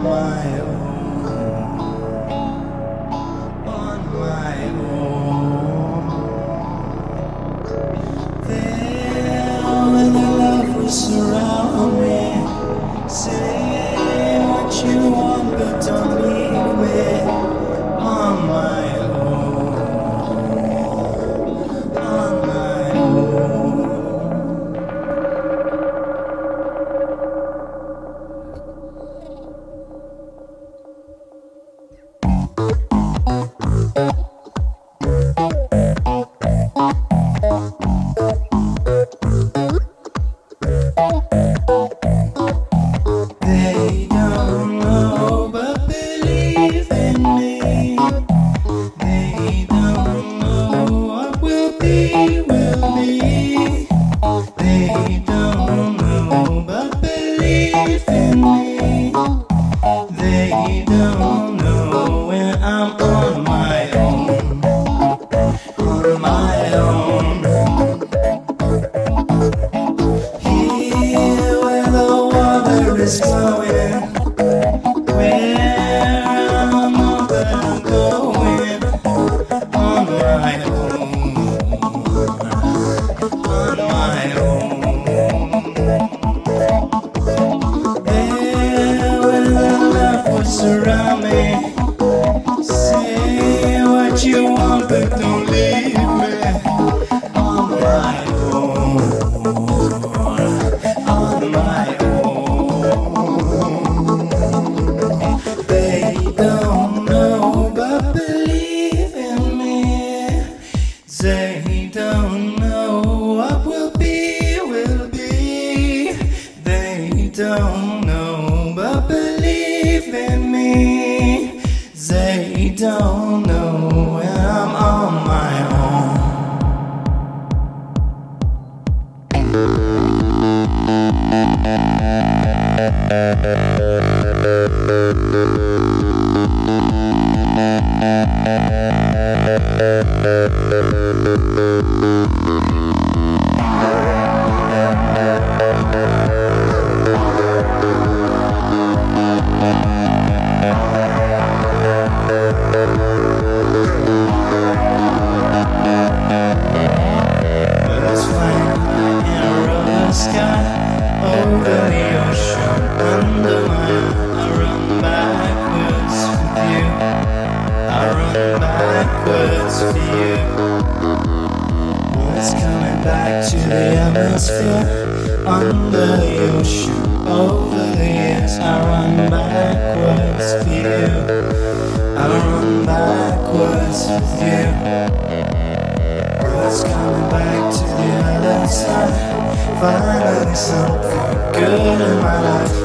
my own, on my own. There when the love will surround me, say what you want but don't leave me on my own, on my own. They don't know but believe in me. They don't know what will be, will be. They don't know but believe in me. They don't know when I'm on my own, on my own. Here where the water is flowing, where I'm open going, on my own, on my own. There where the love will surround me, say what you want but don't leave me on my own, on my own. They don't know but believe in me. They don't know what will be, will be. They don't know but believe in me. They don't know when I'm on my own. Birds flying high in a rubber sky, over the ocean, under my eye. I run backwards with you, I run backwards for you. It's coming back to the atmosphere, under the ocean, over the years. I run backwards for you, I run backwards with you. It's coming back to the other side. Finally something good in my life.